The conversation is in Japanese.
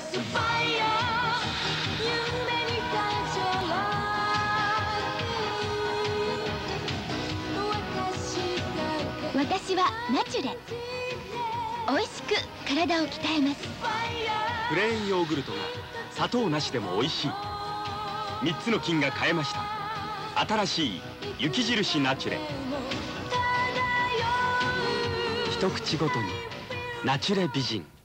私はナチュレ。美味しく体を鍛えます。 プレーンヨーグルトが砂糖なしでも美味しい。3つの菌が変えました。新しい雪印ナチュレ。一口ごとにナチュレ美人。